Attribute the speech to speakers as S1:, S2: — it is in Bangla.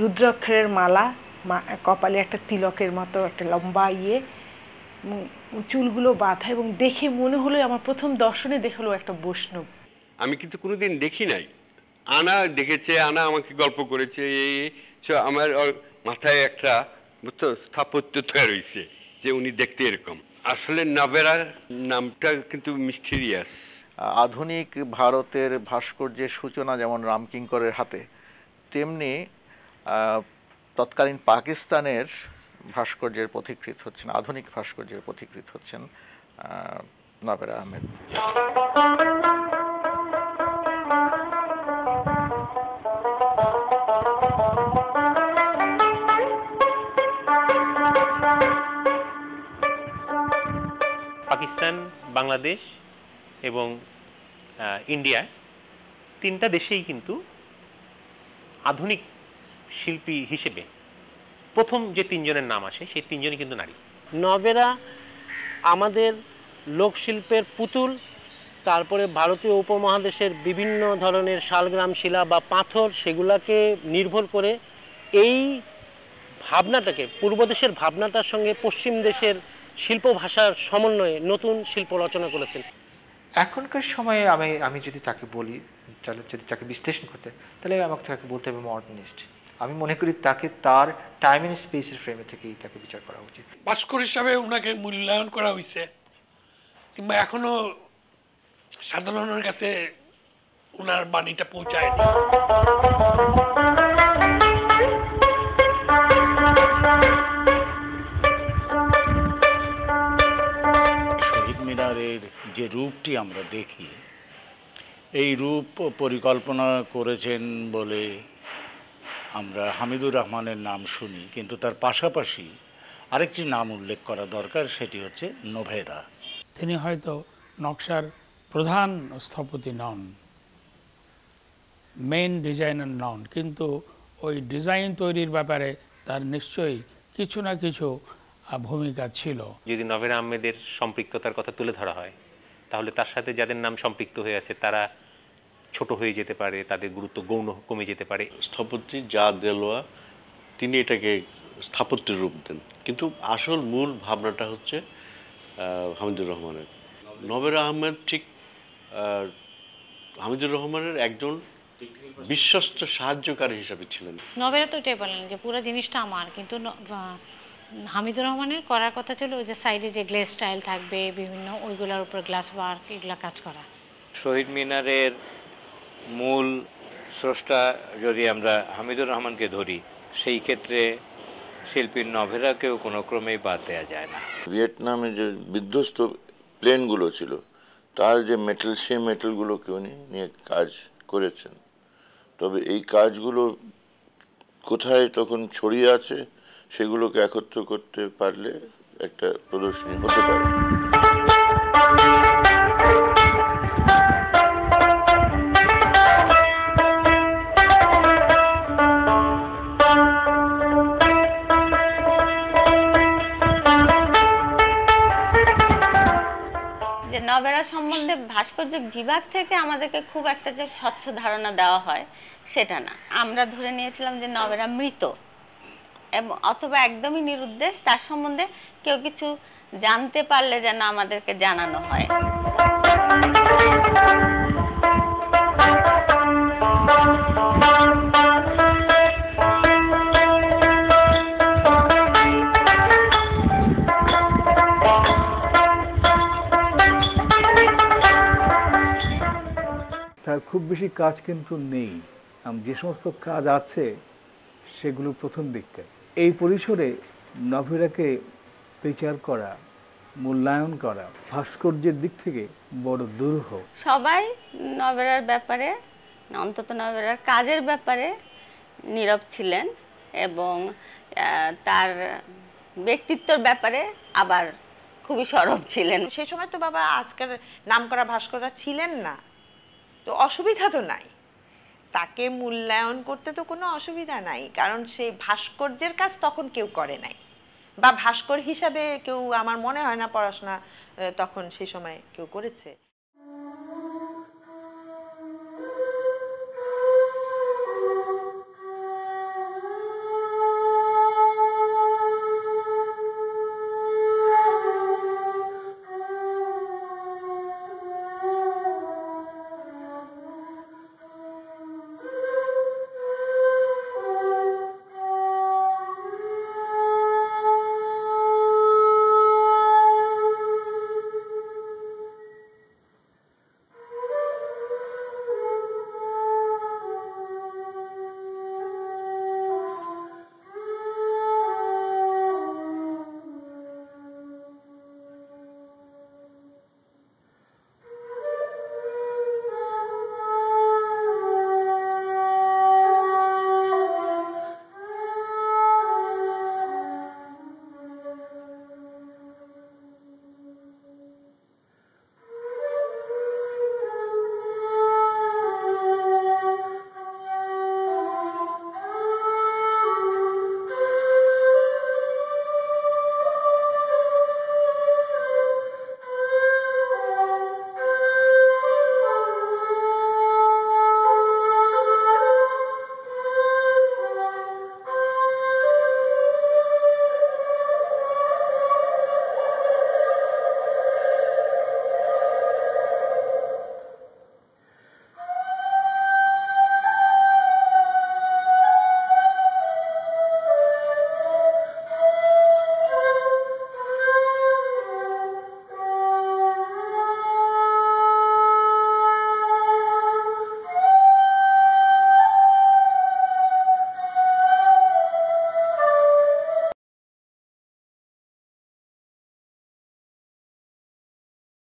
S1: রুদ্রাক্ষরের মালা, কপালে একটা তিলকের মতো একটা লম্বা চুলগুলো বাঁধা, এবং দেখে মনে হলো, আমার প্রথম দর্শনে দেখে হলো একটা বৈষ্ণব।
S2: আমি কিন্তু কোনোদিন দেখি নাই। আনা দেখেছে, আনা আমাকে গল্প করেছে, এই আমার মাথায় একটা স্থাপত্য তৈরি হয়েছে যে উনি দেখতে এরকম। আসলে নবেরা নামটা কিন্তু মিস্টেরিয়াস।
S3: আধুনিক ভারতের ভাস্কর্যের সূচনা যেমন রামকিঙ্করের হাতে, তেমনি তৎকালীন পাকিস্তানের ভাস্কর্যের পথিকৃৎ হচ্ছেন, আধুনিক ভাস্কর্যের পথিকৃৎ হচ্ছেন নবেরা আহমেদ।
S4: পাকিস্তান, বাংলাদেশ এবং ইন্ডিয়া, তিনটা দেশেই কিন্তু আধুনিক শিল্পী হিসেবে প্রথম যে তিনজনের নাম আসে সেই তিনজনই কিন্তু নারী।
S5: নবেরা আমাদের লোকশিল্পের পুতুল, তারপরে ভারতীয় উপমহাদেশের বিভিন্ন ধরনের শালগ্রাম শিলা বা পাথর, সেগুলাকে নির্ভর করে এই ভাবনাটাকে, পূর্ব দেশের ভাবনাটার সঙ্গে পশ্চিম দেশের শিল্প ভাষার সমন্বয়ে নতুন শিল্প রচনা করেছেন।
S6: এখনকার সময়ে আমি যদি তাকে বলি, যদি তাকে বিশ্লেষণ করতে, তাহলে আমাকে তাকে বলতে হবে মডার্নিস্ট। আমি মনে করি তাকে তার টাইম অ্যান্ড স্পেসের ফ্রেমে থেকেই তাকে বিচার করা উচিত।
S7: ভাস্কর হিসাবে ওনাকে মূল্যায়ন করা হয়েছে, কিংবা এখনো সাধারণের কাছে ওনার বাণীটা পৌঁছায়নি।
S8: শহীদ মিনারের যে রূপটি আমরা দেখি, এই রূপ পরিকল্পনা করেছেন বলে আমরা হামিদুর রহমানের নাম শুনি, কিন্তু তার পাশাপাশি আরেকটি নাম উল্লেখ করা দরকার, সেটি হচ্ছে নোভেরা।
S9: তিনি হয়তো নকশার প্রধান স্থপতি নন, মেইন ডিজাইনার নন, কিন্তু ওই ডিজাইন তৈরির ব্যাপারে তার নিশ্চয়ই কিছু না কিছু ভূমিকা ছিল।
S4: যদি নবেরা আহমেদের সম্পৃক্ততার কথা তুলে ধরা হয়, তাহলে তার সাথে যাদের নাম সম্পৃক্ত হয়ে আছে তারা ছোট হয়ে যেতে পারে, তাদের গুরুত্ব গৌণ কমে যেতে পারে।
S10: স্থপতি যা দেলোয়া তিনি এটাকে স্থাপত্যের রূপ দেন, কিন্তু আসল মূল ভাবনাটা হচ্ছে হামিদুর রহমানের। নবেরা আহমেদ ঠিক হামিদুর রহমানের একজন বিশ্বস্ত সাহায্যকারী হিসাবে ছিলেন।
S11: নবেরা তো এটাই বলেন যে পুরো জিনিসটা আমার, কিন্তু হামিদুর রহমানের করার কথা ছিল ওই যে সাইডে যে গ্লেস স্টাইল থাকবে, বিভিন্ন ওইগুলোর উপর গ্লাস ওয়ার্ক, এগুলা কাজ করা।
S12: শহীদ মিনারের মূল স্রষ্টা যদি আমরা হামিদুর রহমানকে ধরি, সেই ক্ষেত্রে শিল্পী নভেরাকেও কোনো ক্রমেই বাদ দেওয়া যায় না।
S13: ভিয়েতনামে যে বিধ্বস্ত প্লেনগুলো ছিল, তার যে মেটেল, সেই মেটেলগুলোকে উনি নিয়ে কাজ করেছেন। তবে এই কাজগুলো কোথায় তখন ছড়িয়ে আছে, সেগুলোকে একত্র করতে পারলে একটা প্রদর্শনী হতে পারে।
S14: নবেরা সম্বন্ধে ভাস্কর্য বিভাগ থেকে আমাদেরকে খুব একটা যে স্বচ্ছ ধারণা দেওয়া হয় সেটা না। আমরা ধরে নিয়েছিলাম যে নবেরা মৃত এবং অথবা একদমই নিরুদ্দেশ, তার সম্বন্ধে কেউ কিছু জানতে পারলে যেন আমাদেরকে জানানো হয়।
S15: তার খুব বেশি কাজ কিন্তু নেই, যে সমস্ত কাজ আছে সেগুলো প্রথম দিককার। এই পরিসরে নভেরাকে বিচার করা, মূল্যায়ন করা ভাস্কর্যের দিক থেকে বড় দুরূহ।
S14: সবাই নবেরার ব্যাপারে, অন্তত নবেরার কাজের ব্যাপারে নীরব ছিলেন এবং তার ব্যক্তিত্বের ব্যাপারে আবার খুবই সরব ছিলেন।
S1: সেই সময় তো বাবা আজকের নামকরা ভাস্কররা ছিলেন না, তো অসুবিধা তো নাই, তাকে মূল্যায়ন করতে তো কোনো অসুবিধা নাই, কারণ সেই ভাস্কর্যের কাজ তখন কেউ করে নাই, বা ভাস্কর হিসাবে কেউ, আমার মনে হয় না পড়াশোনা তখন সেই সময় কেউ করেছে।